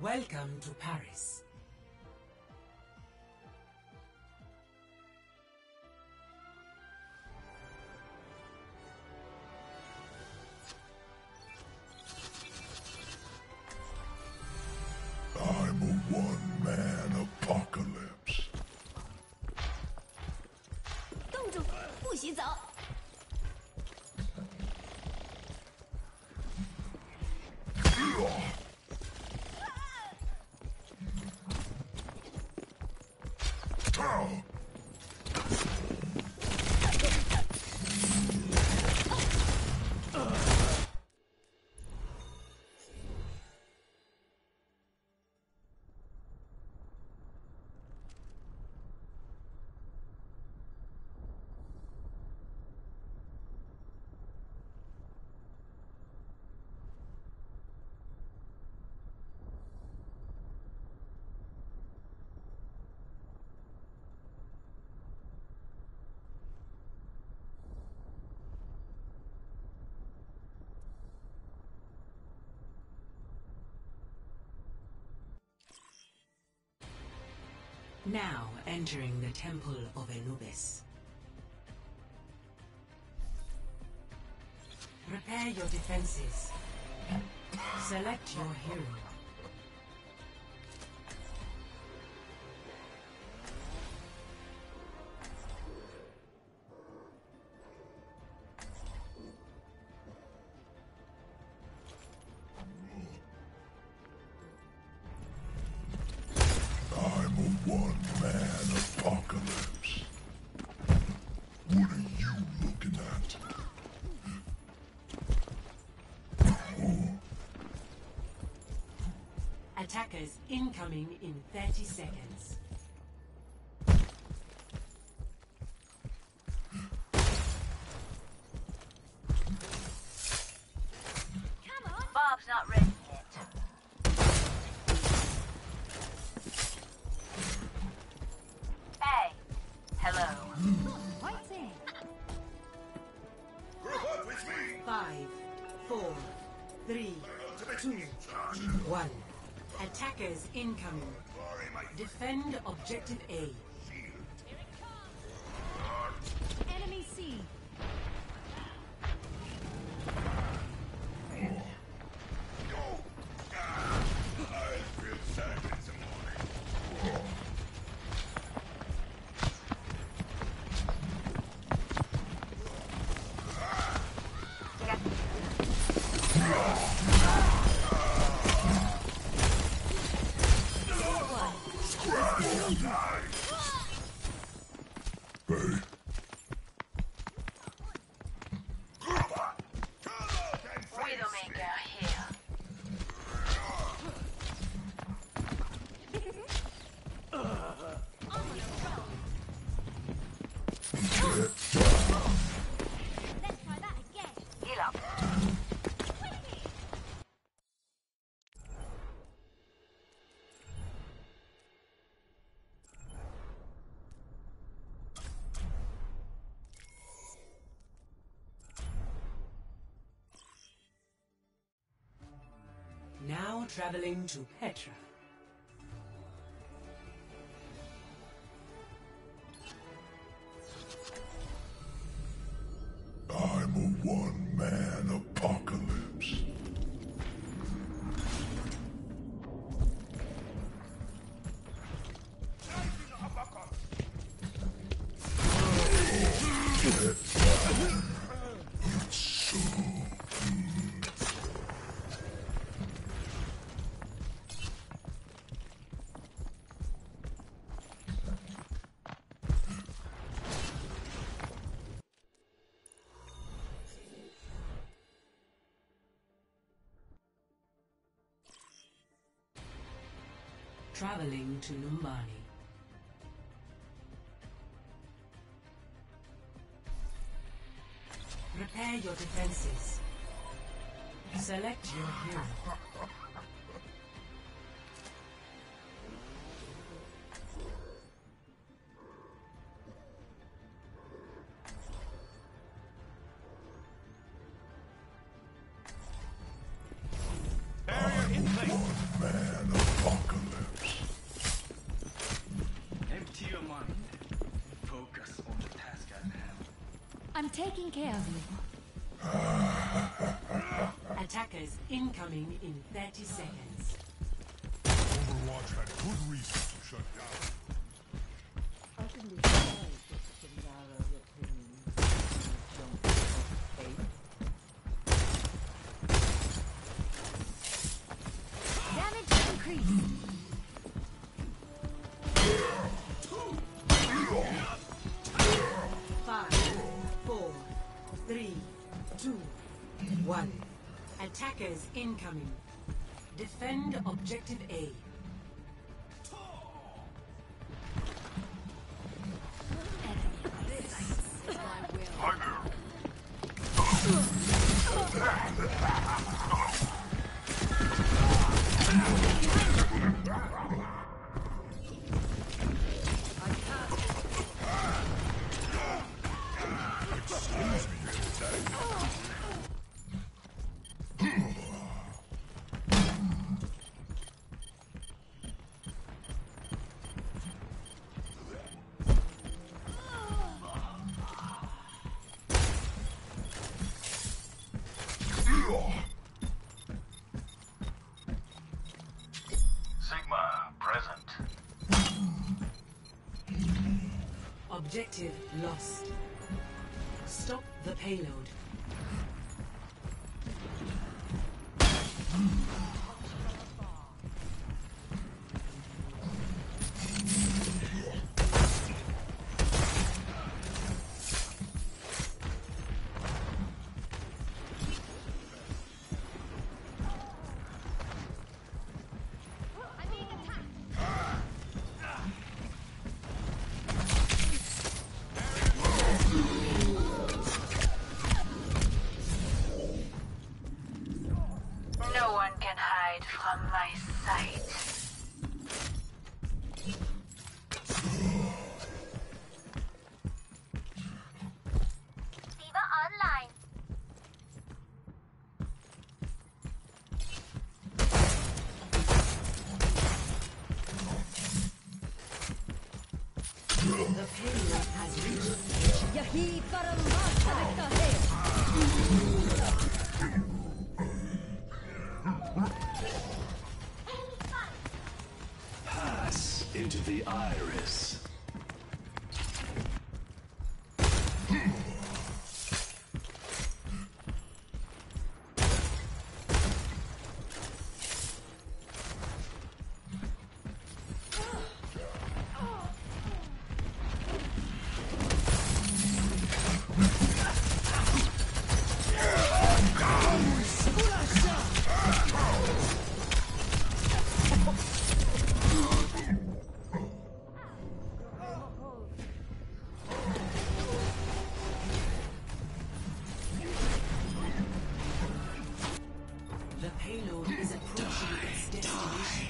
Welcome to Paris. I'm a one-man apocalypse. 冻住！不许走！ Now entering the Temple of Anubis. Prepare your defenses. Select your hero. I'm a one-man apocalypse. What are you looking at? Attackers incoming in 30 seconds. Come on! Bob's not ready yet. Hey. Hello. Fighting! 5, 4, 3, 2, 1. Attackers incoming. Defend objective A. Enemy C! Hey, Widowmaker here. Let's try that again! Heal up. Now traveling to Petra. I'm a one-man apocalypse. Traveling to Numbani. Prepare your defenses. Select your hero. One-man apocalypse. I'm taking care of you. Attackers incoming in 30 seconds. Overwatch had good reason to shut down. Damage increased. Five, four, three, two, one. Attackers incoming. Defend objective A. Sigma, present. Objective lost. Stop the payload. I'm being attacked. No one can hide from my sight. Diva online. The payload has reached. Yahi karam Pass into the iris. The payload is approaching its destination.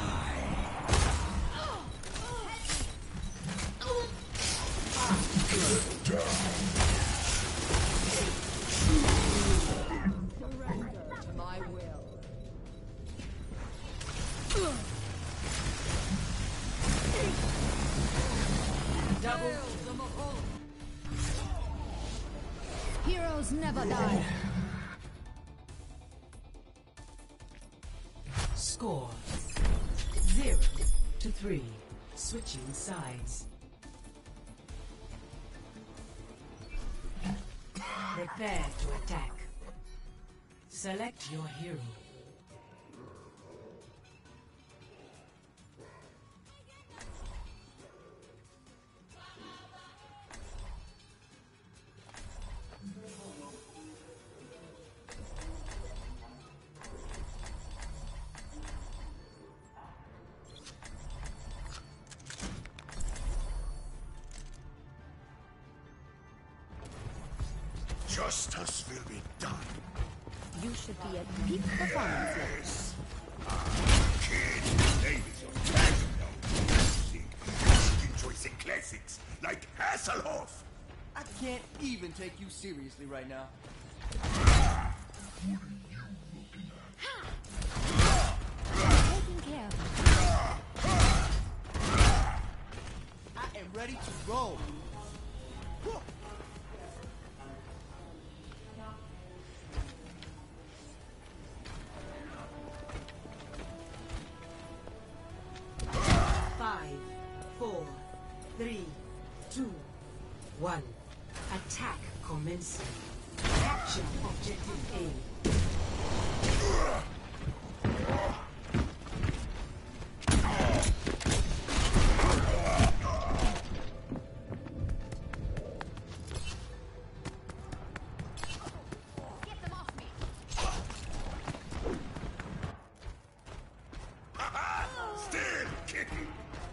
my will. Double. Heroes never die. Score 0-3. Switching sides. Prepare to attack. Select your hero. Justice will be done. You should be at peak performance level. Yes. Kid Davis of Magnum. Enjoying classics like Hasselhoff. I can't even take you seriously right now. Taking care of I am ready to roll. Commencing. Capture objective A. Get them off me! Still kicking.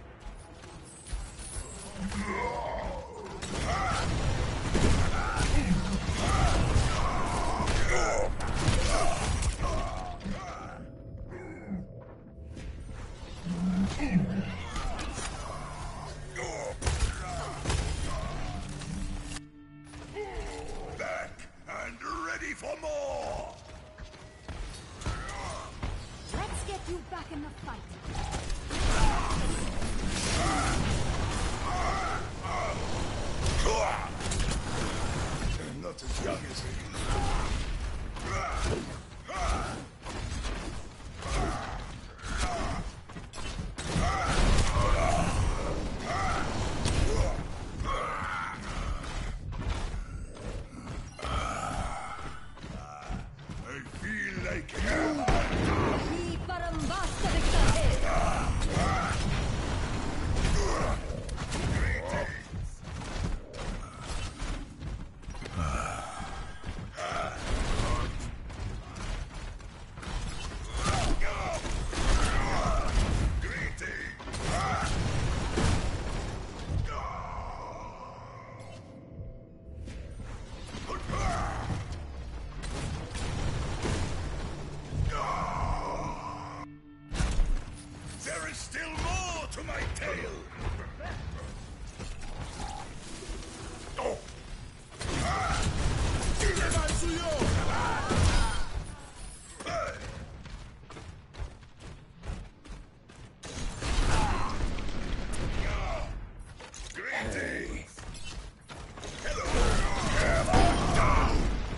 Back and ready for more. Let's get you back in the fight. Not as young as he. I feel like hell. He parambasta victor. There is still more to my tale. Oh. Hey. Greetings. Hello.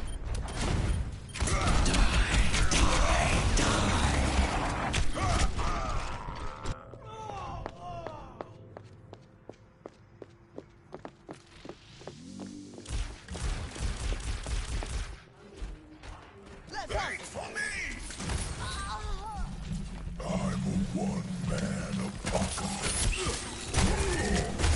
Wait for me! I'm a one-man apocalypse.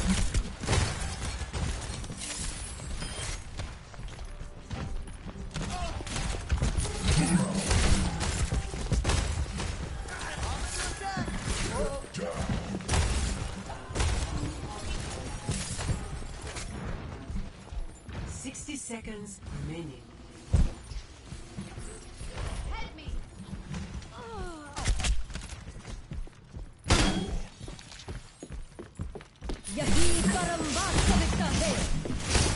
Seconds remaining. Help me! Yahi parambasta victor.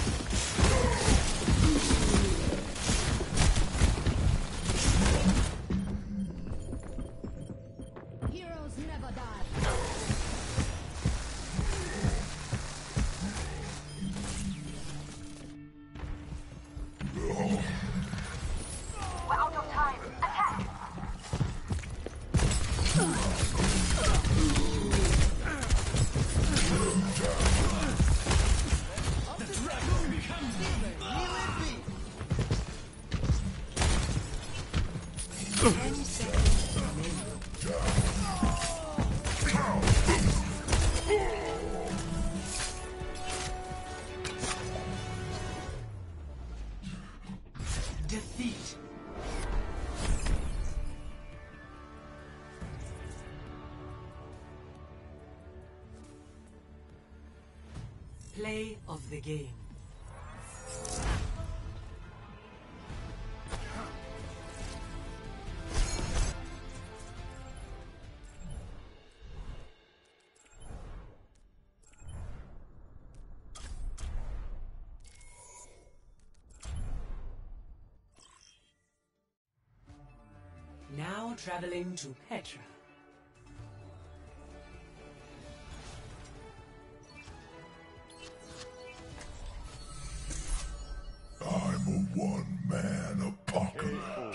Heroes never die. We're out of time. Attack! Defeat. Play of the game. Now traveling to Petra. I'm a one-man apocalypse.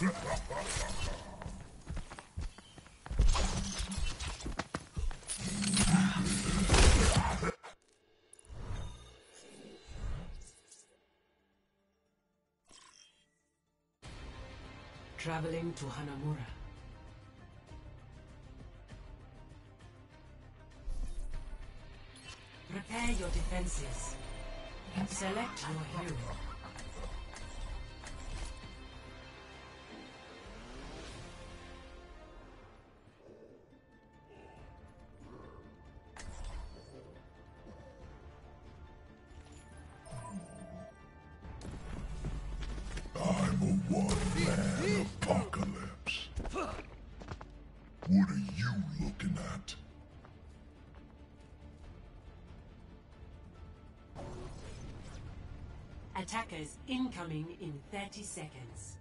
Traveling to Hanamura. Prepare your defenses. Select your hero. I'm a one-man apocalypse. What are you looking at? Attackers incoming in 30 seconds.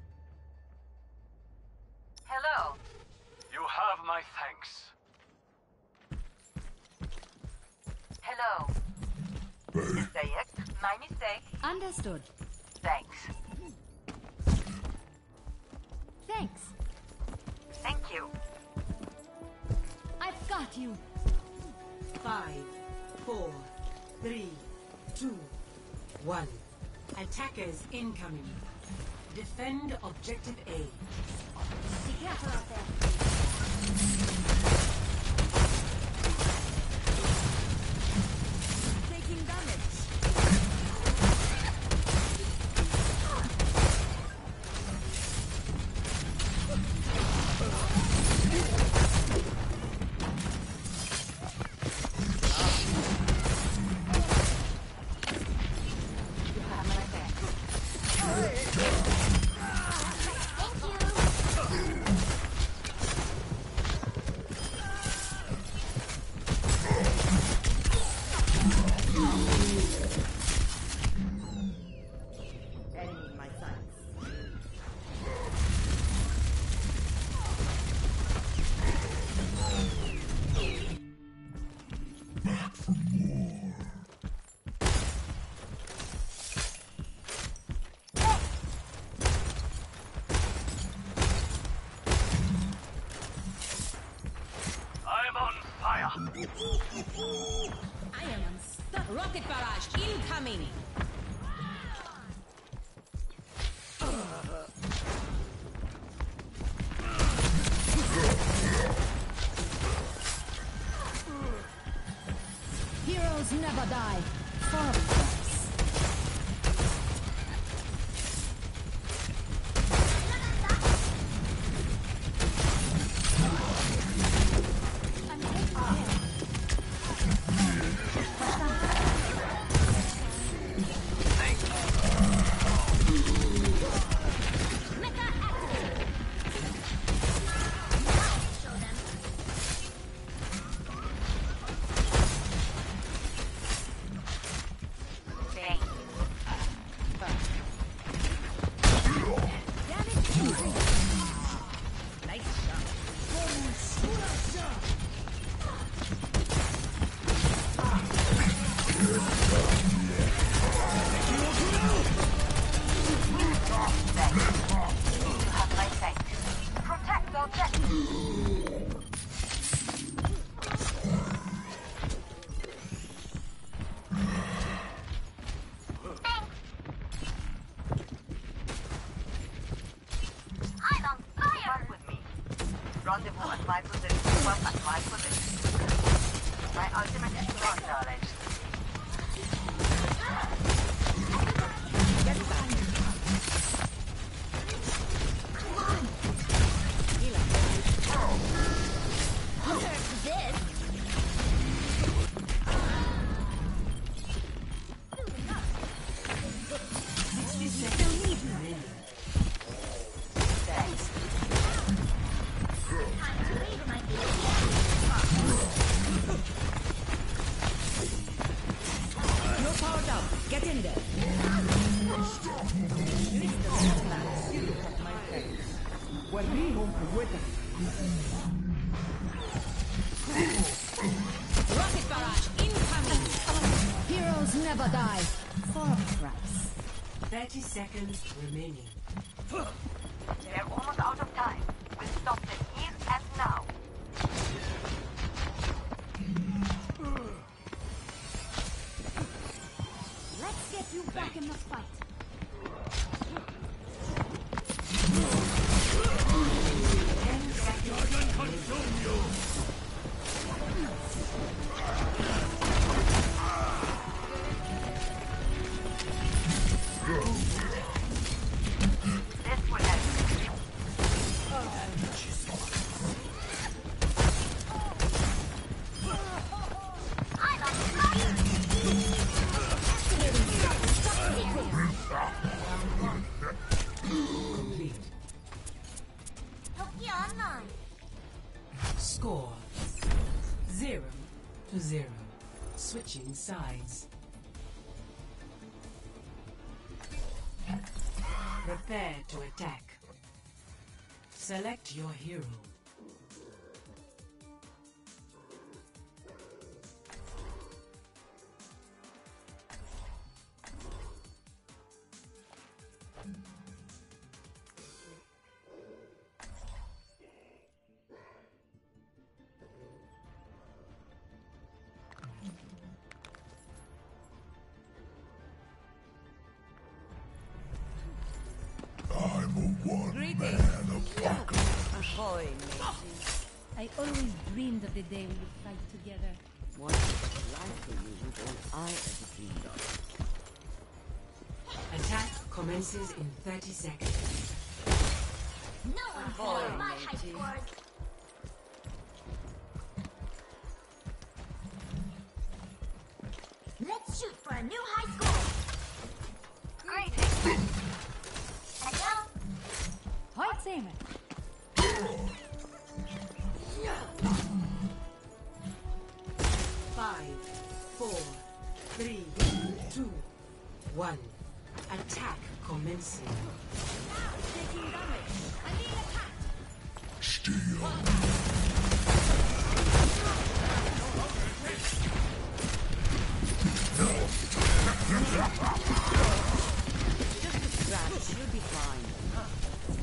Hello. You have my thanks. Hello. Hey, Mistake. My mistake. Understood. Thanks. Thanks. Thank you. I've got you. 5, 4, 3, 2, 1. Attackers incoming. Defend objective A. Be careful out there. Taking damage. Enemy in my sights. back for more. I'm on fire. I am unstuck. Rocket barrage incoming. Heroes never die. Far from Thanks. nice shot. You have my thanks. Protect objective. I'm on fire! Work with me. Rendezvous at my position. Work at my position. My ultimate is strong knowledge. Thanks. No power down. Get in there. Rocket barrage incoming. Heroes never die. For a price. 30 seconds remaining. They're almost out of time. We'll stop them here and now. Let's get you back in the fight. This will help. Complete. Toki online. Score 0-0. Switching sides. Prepare to attack. Select your hero. I'm a one-man apocalypse. Ahoy, matey. I always dreamed of the day we would fight together. What life for you with all I ever dreamed of. Attack commences in 30 seconds. No one Ahoy, can my high matey. scores. Let's shoot for a new high score. Greetings. Hello? Heute sehen wir. 5, 4, 3, 2, 1. Attack commencing. Taking damage. I need attack. Steel. Just a scratch, you'll be fine.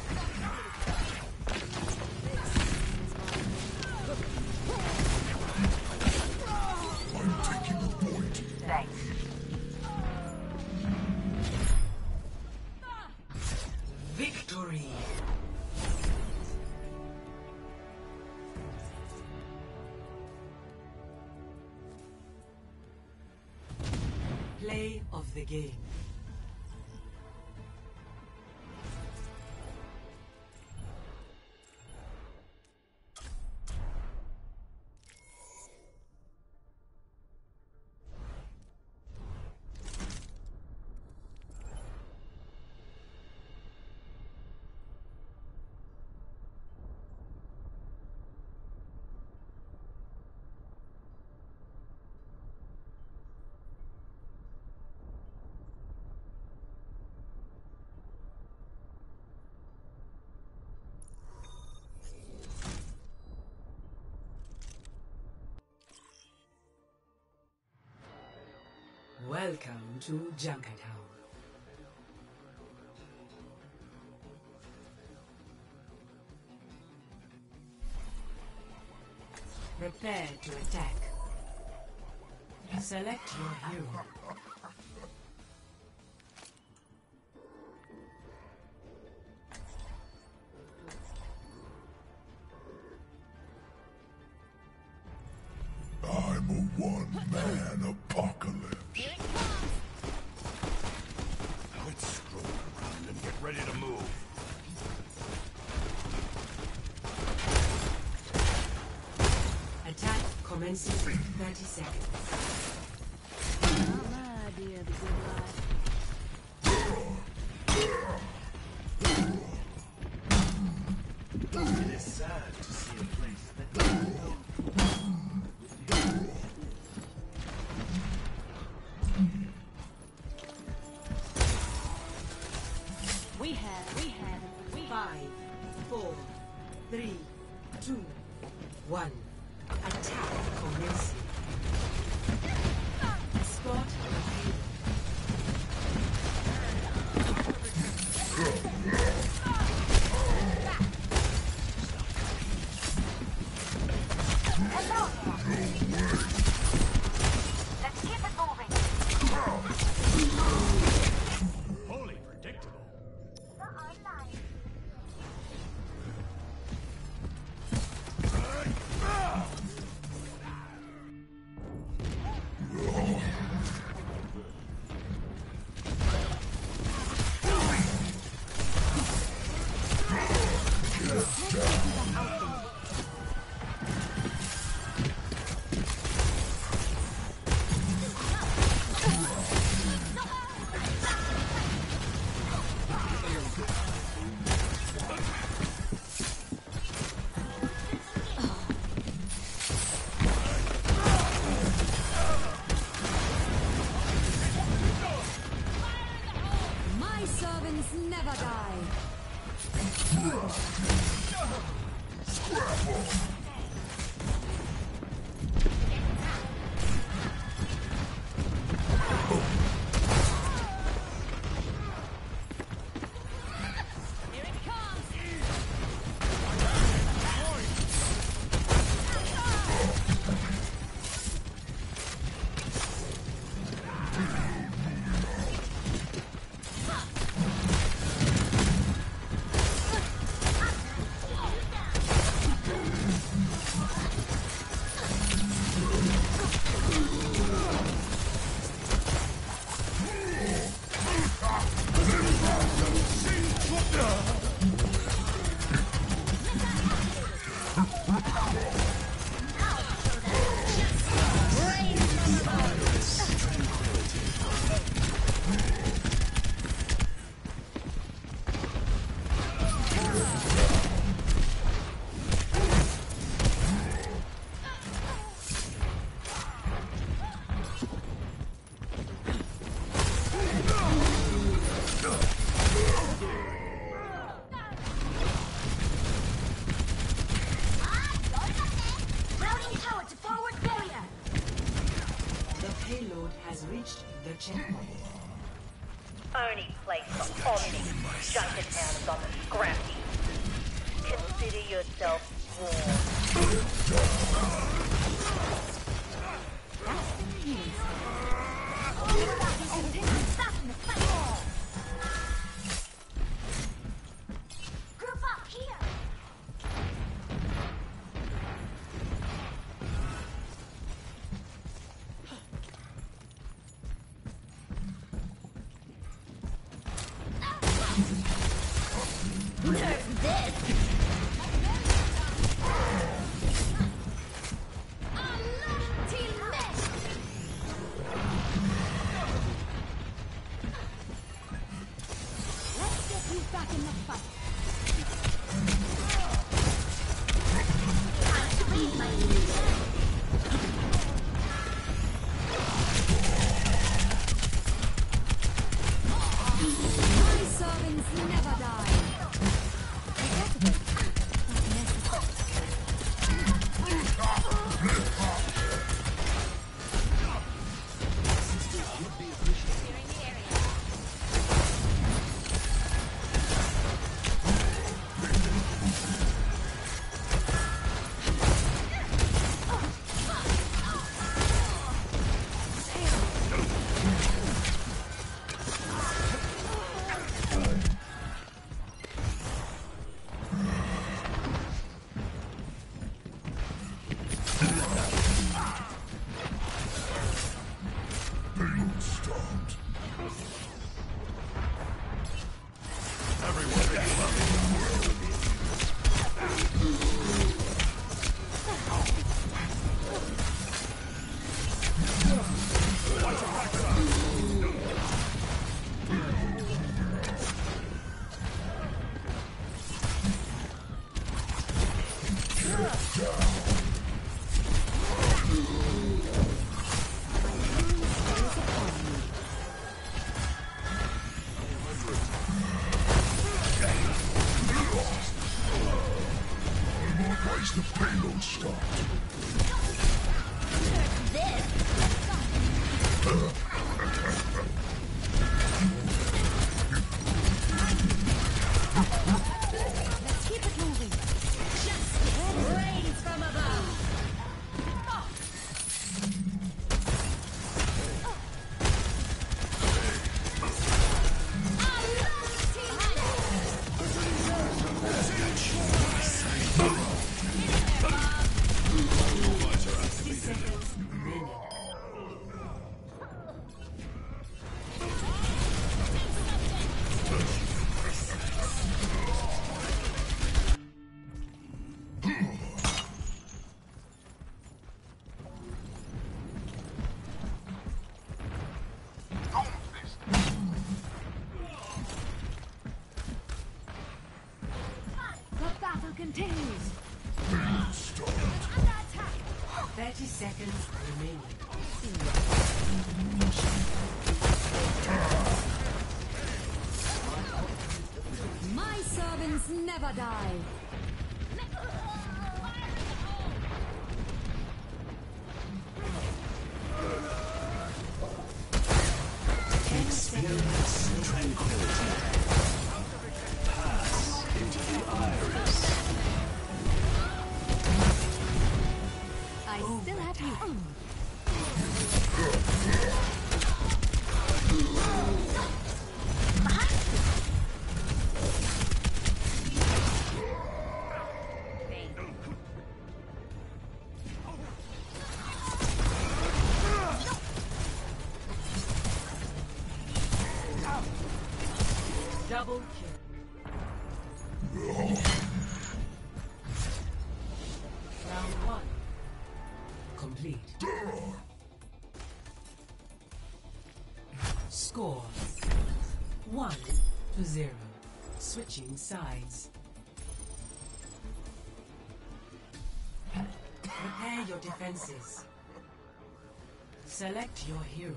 I'm taking the point. Thanks. Victory! Play of the game. Welcome to Junkertown. Prepare to attack. Select your hero. I'm a one-man apocalypse. Quit screwing around and get ready to move. Attack commences in 30 seconds. Ah, dear, the good life. It is sad to see a place that We have 5, 4, 3, 2, 1. Attack commencing. Escort the hero. My servants never die. Here it comes. Routing tower to forward barrier. The payload has reached the checkpoint. Only place for Omni. Junkertown is on the scrap heap. Consider yourself warned. Group up here. Let's get you back in the fight. My servants never die. Regrettable, but necessary. Payload stopped. Why's the payload stopped? Let's keep it moving. Just rain from above. continues. 30 seconds remaining. My servants never die. Experience tranquility. Pass into the iris. I still have you. Double kill. Round 1. Complete. Score 1-0. Switching sides. Prepare your defenses. Select your hero.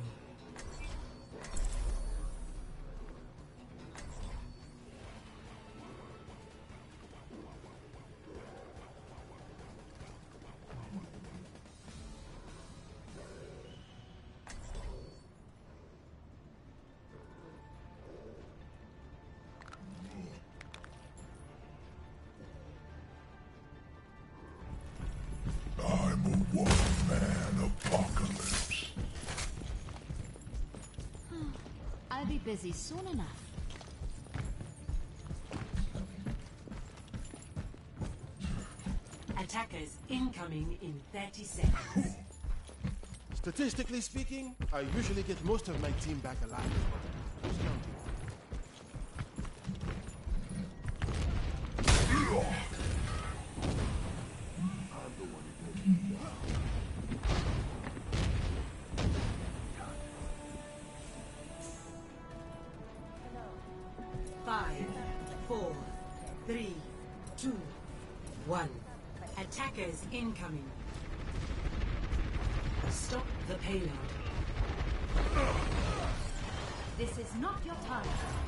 I'm a one-man apocalypse. I'll be busy soon enough. Attackers incoming in 30 seconds. Statistically speaking, I usually get most of my team back alive. Who's counting? Five, 4, 3, 2, 1. Attackers incoming. Stop the payload. This is not your time.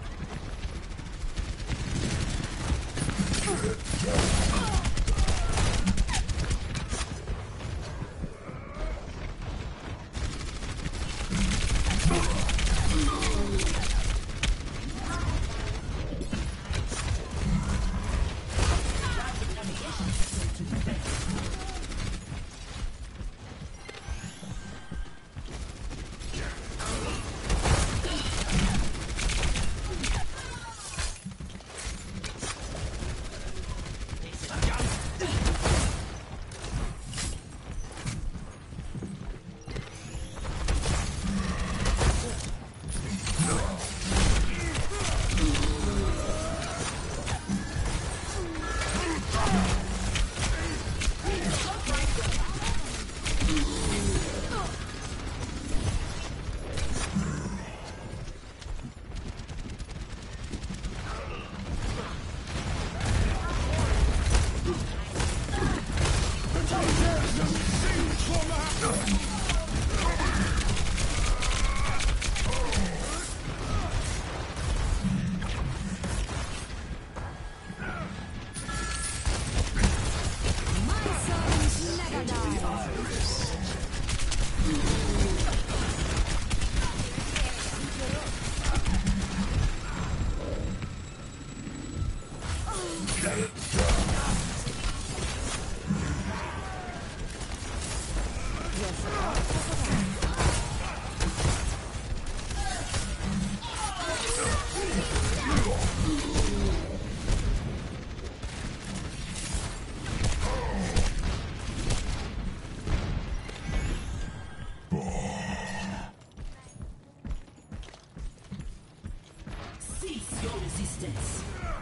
Cease your resistance.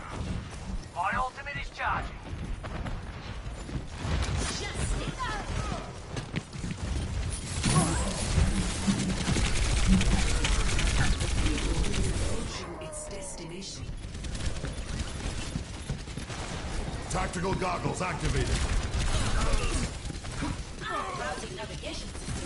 My ultimate is charging. Its destination. Tactical goggles activated. Routing navigation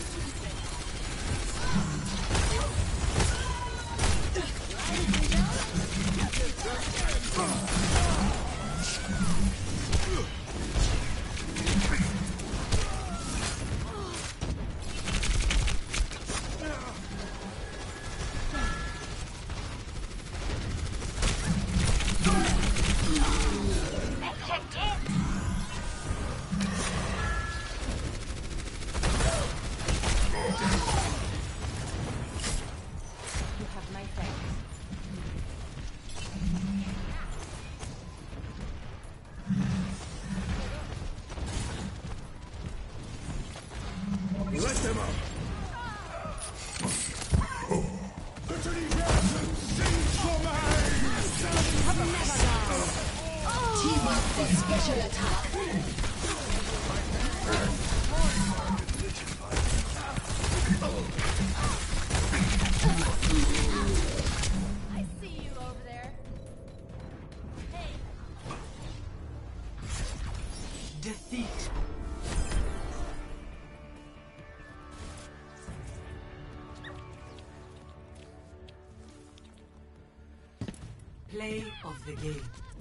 You have my thanks. Let them up. Literally siege for Team up for special attack. I see you over there. Hey. Defeat. Play of the game.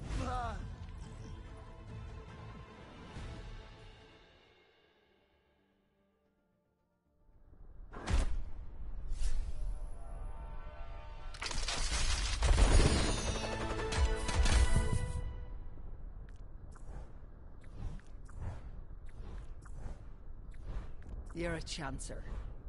You're a chancer.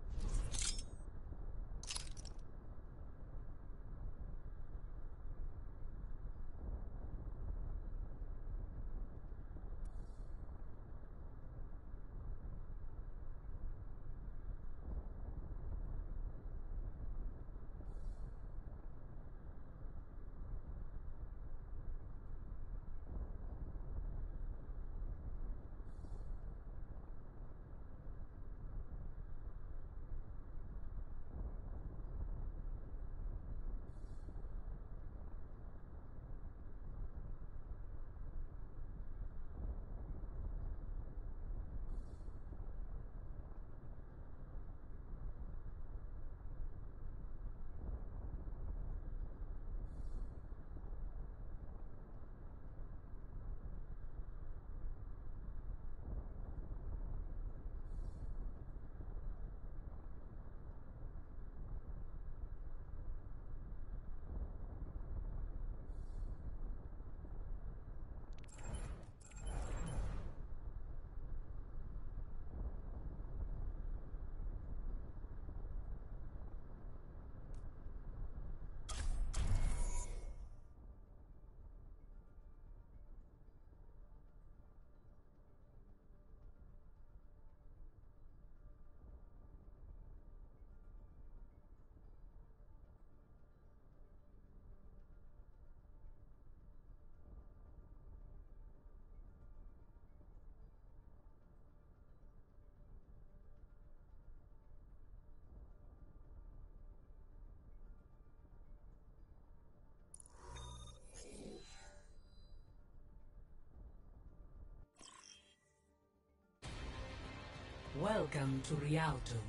Welcome to Rialto.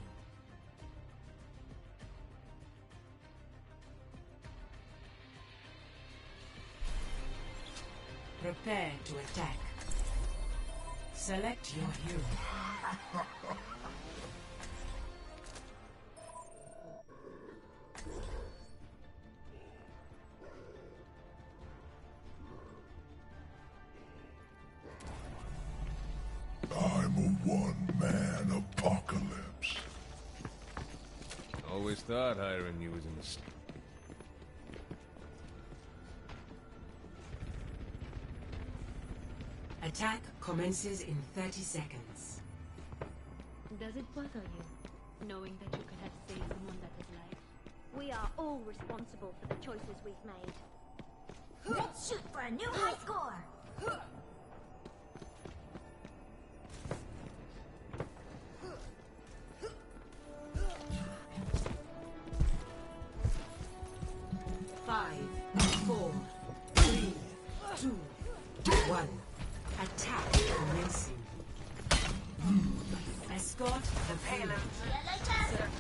Prepare to attack. Select your hero. I'm a one-man apocalypse. Always thought hiring you was a mistake. Attack commences in 30 seconds. Does it bother you, knowing that you could have saved someone that is life? We are all responsible for the choices we've made. Let's shoot for a new high score! Five, 4, 3, 2, 1. Attack commencing. Escort the payload.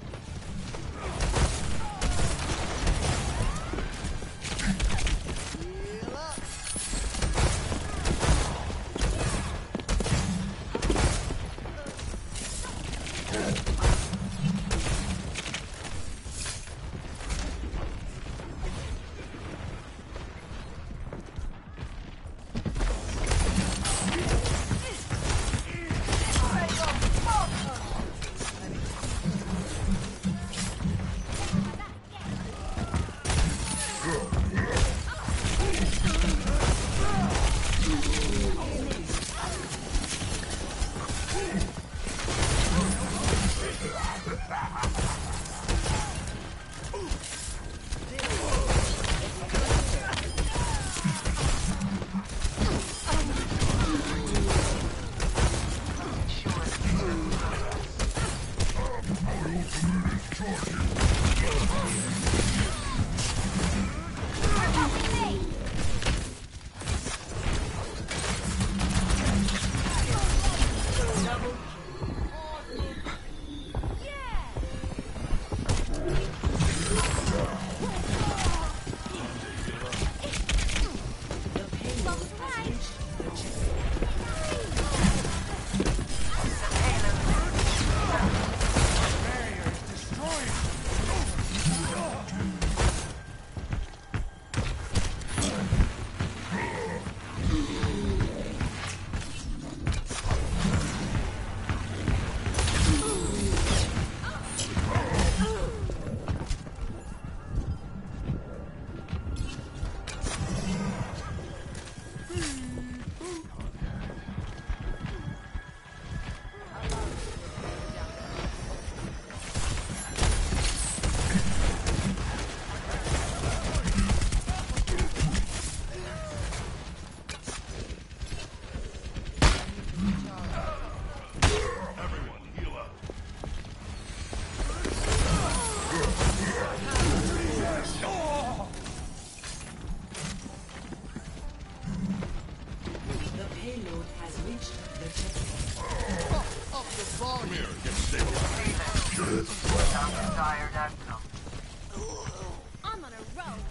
I'm on a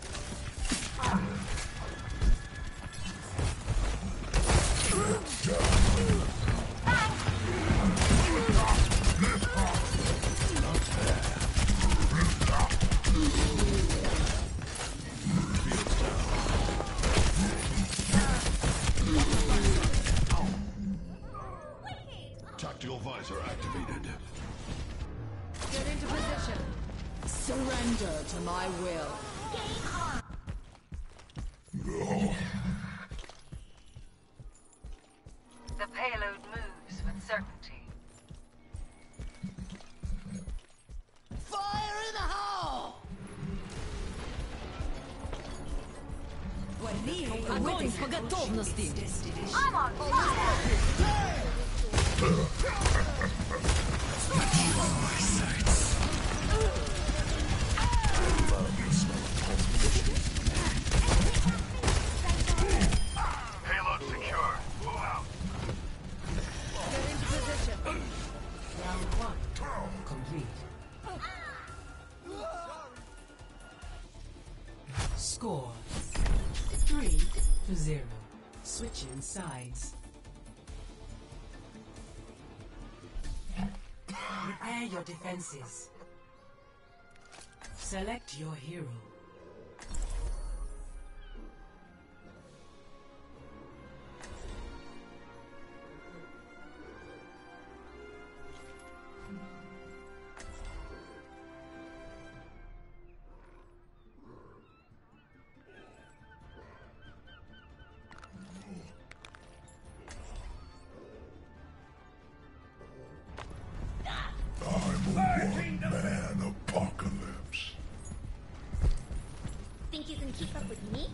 roll. Tactical visor activated. Get into position. Surrender to my will. The payload moves with certainty. Fire in the hole! Огонь по готовности! I'm on fire! Payload secure. Move out. Get into position. Round one complete. Score 3-0. Switching sides. Prepare your defenses. Select your hero. Man apocalypse. Think you can keep up with me?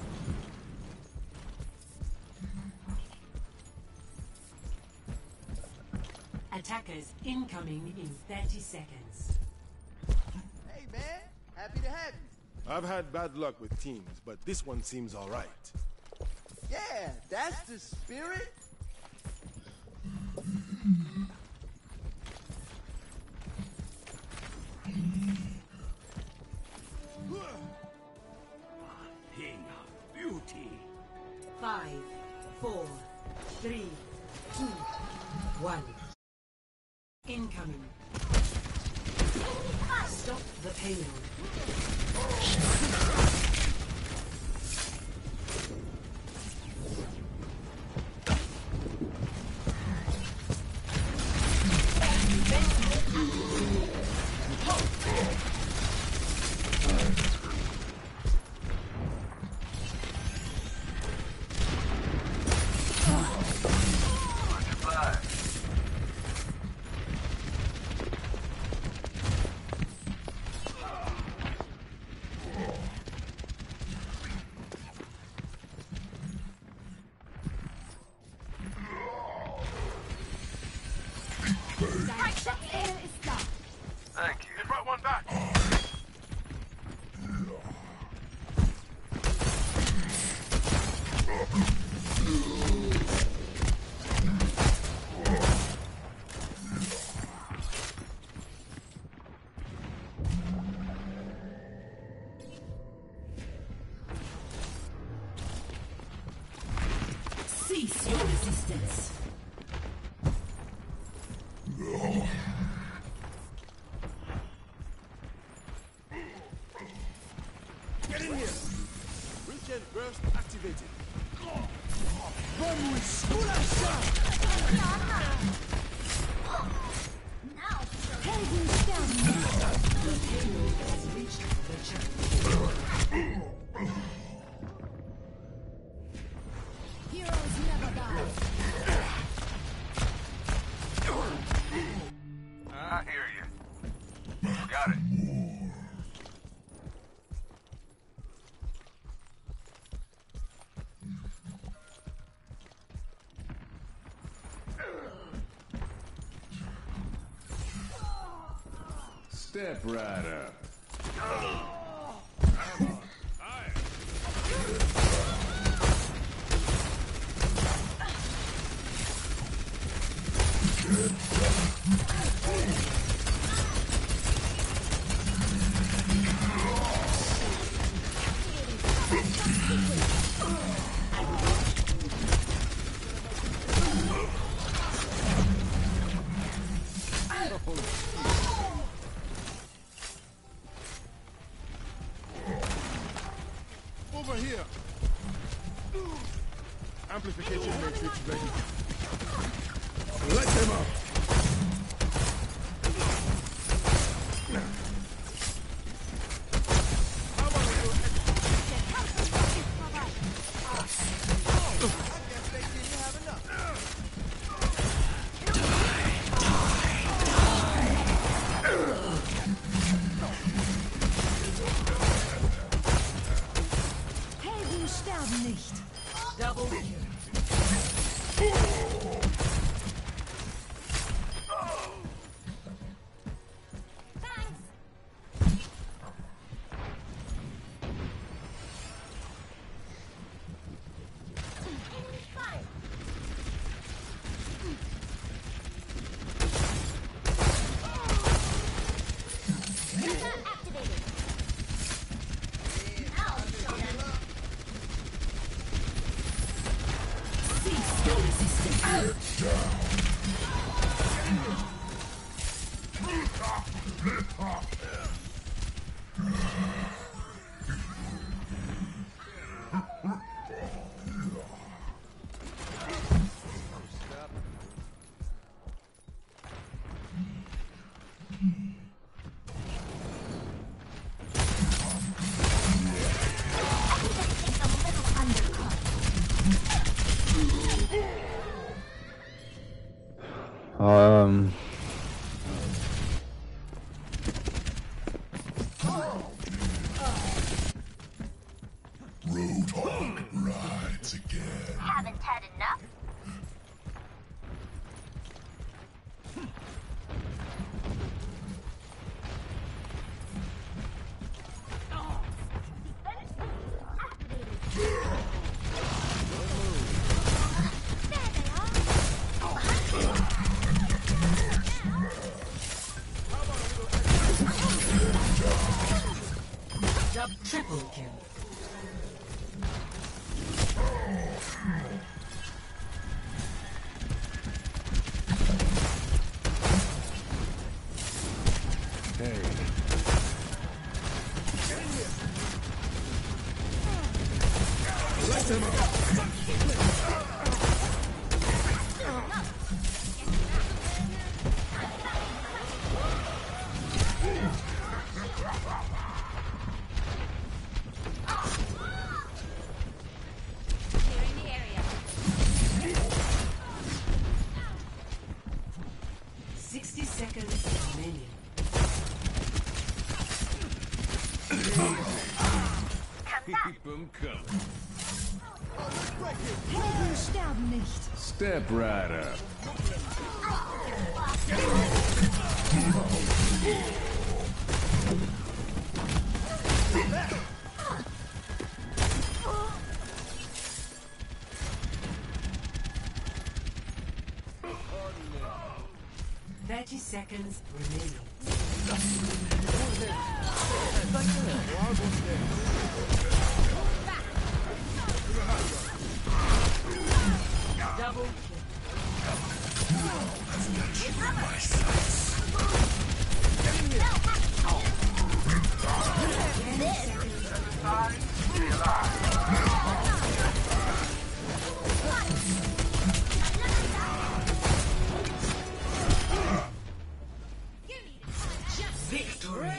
Attackers incoming in 30 seconds. Hey, man. Happy to have you. I've had bad luck with teams, but this one seems alright. Yeah, That's the spirit? Thing of beauty. 5, 4, 3, 2, 1. Incoming. Stop the payload. Thank you. They brought one back. Cease your resistance. Get in here! Regen burst activated. Vamos, esculacha! Heroes never die. I hear you. Got it. Step right up. Over here! Amplification matrix ready. Light them up! How about you? I guess they didn't have enough. Helden sterben nicht. Double kill. Roadhog rides again. Haven't had enough? Clearing the area. 60 seconds remaining. Keep them coming. Helden sterben nicht. Step right up. Thirty seconds remaining. Double kill. Victory.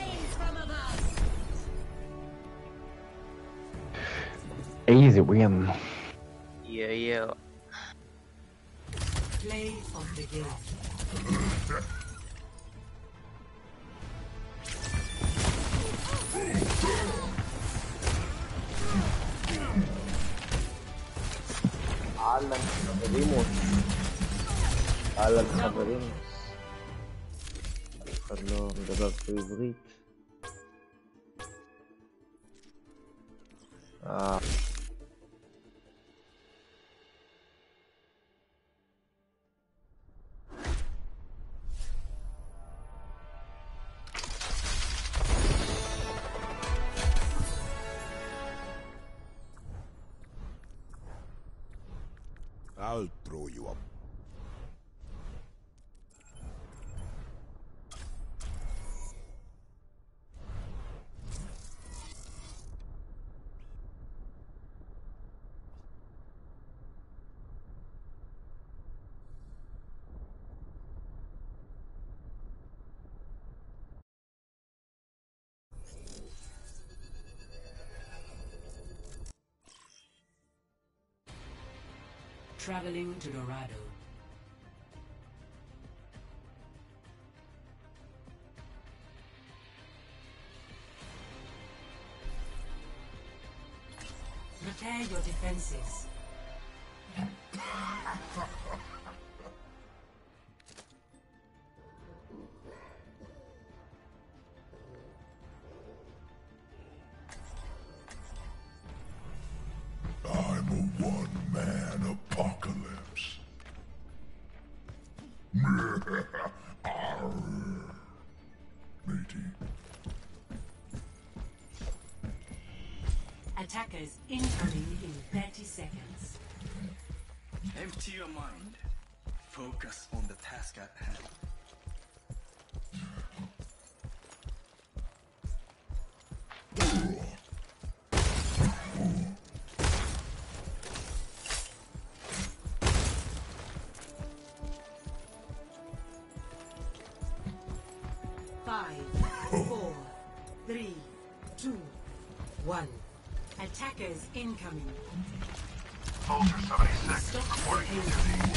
Easy win. Yeah. Play of the game. אהלן חברים. אהלן חברים. אף אחד לא מדבר פה עברית. I'll throw you up. Traveling to Dorado. Prepare your defenses. I'm a one-man apocalypse. Arr. Matey. Attackers incoming in 30 seconds. Empty your mind. Focus on the task at hand. Five, 4, 3, 2, 1. Attackers incoming. Soldier 76 Stop reporting the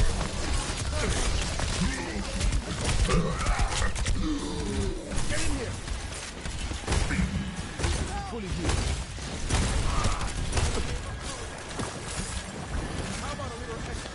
Get in here! Fully healed. How about a little extra?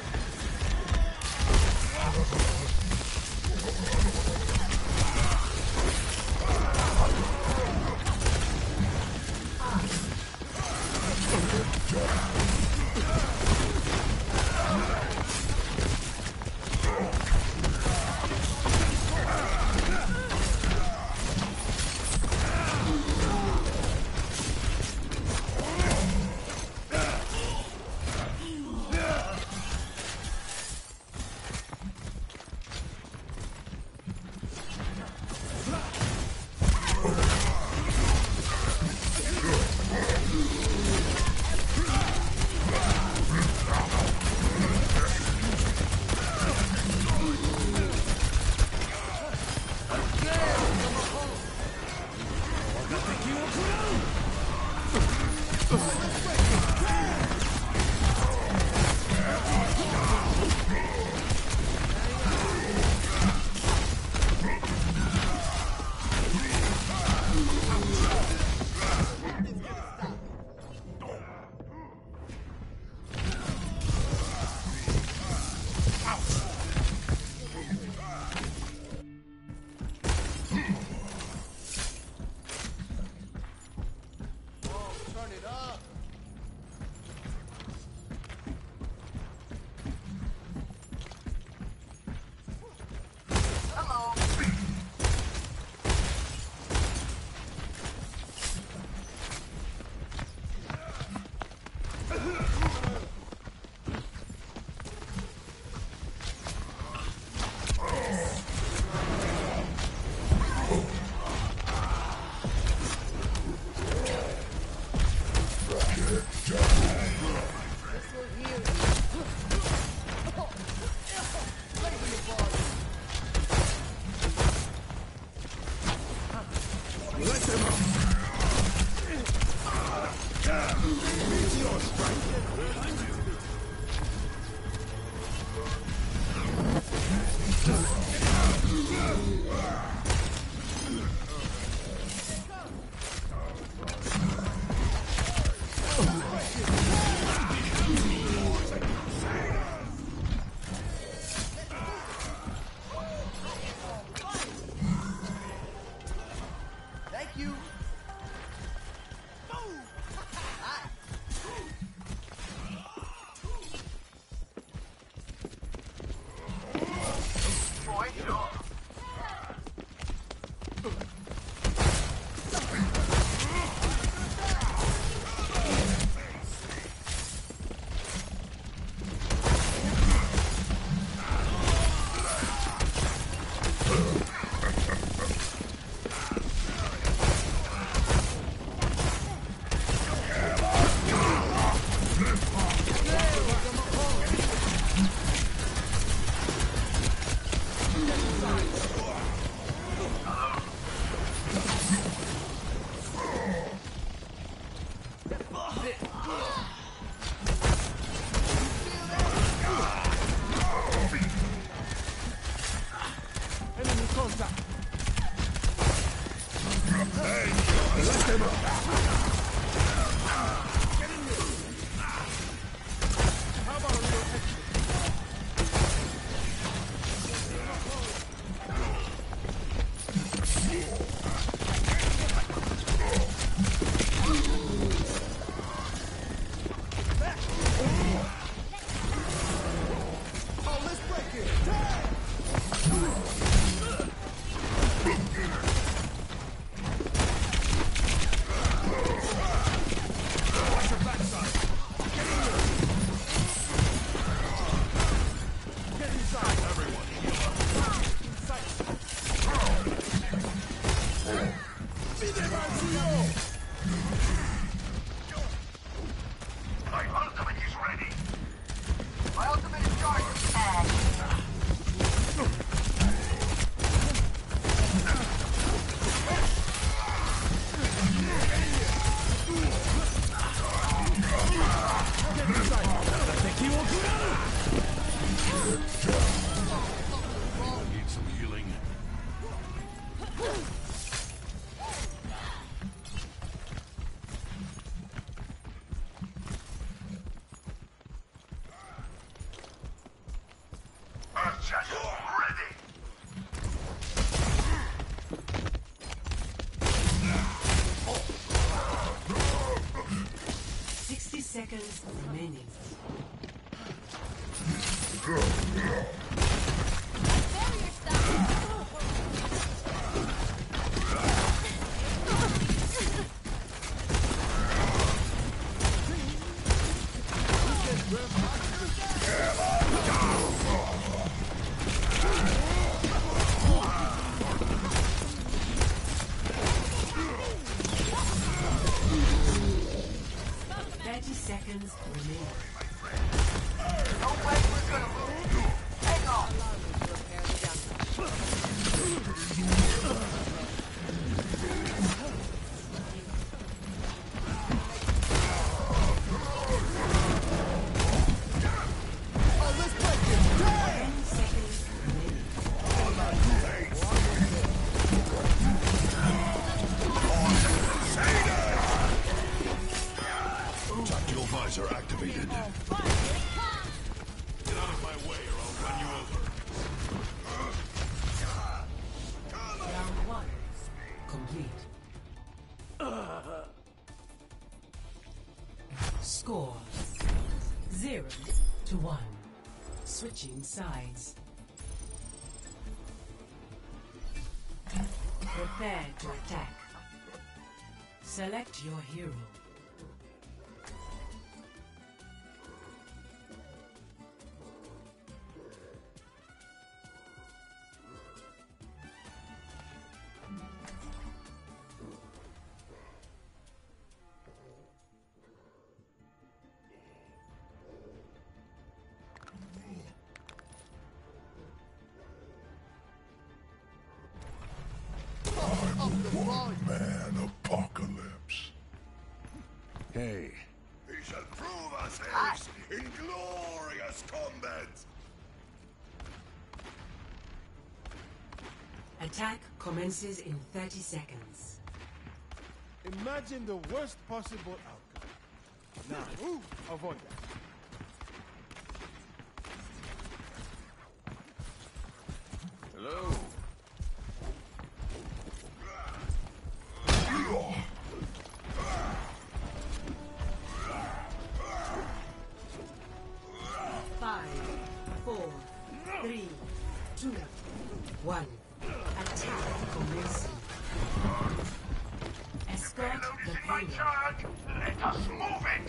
seconds remaining. Score 0-1. Switching sides. Prepare to attack. Select your hero. Man apocalypse. Hey. We shall prove ourselves in glorious combat. Attack commences in 30 seconds. Imagine the worst possible outcome. Now, avoid that. Hello. 5, 4, 3, 2, 1. Attack commencing. Escort the payload. Let us move it.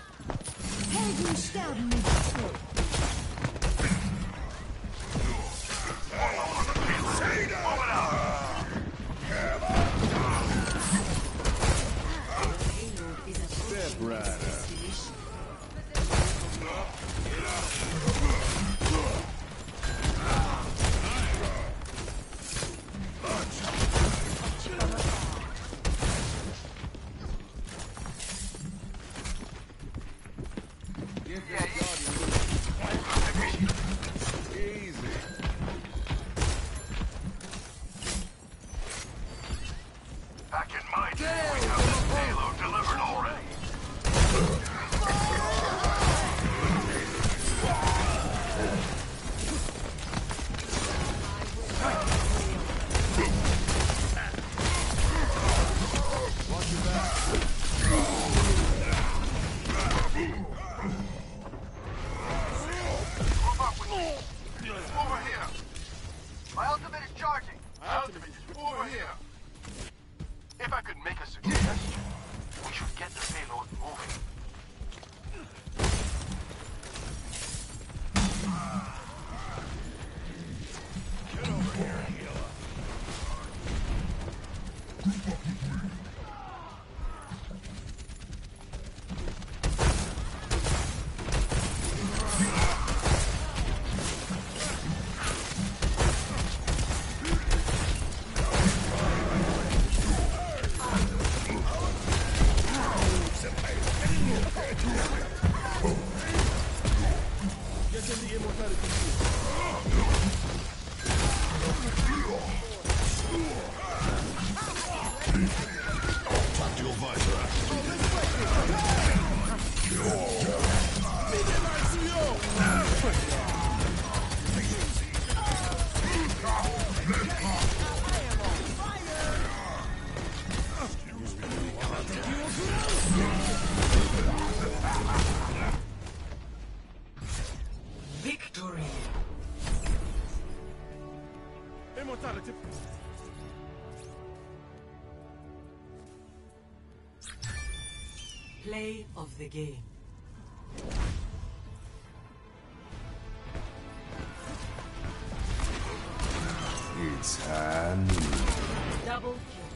Helden sterben nicht. Tactical visor. Victory. Immortality. Play of the game. It's hand. Double kill.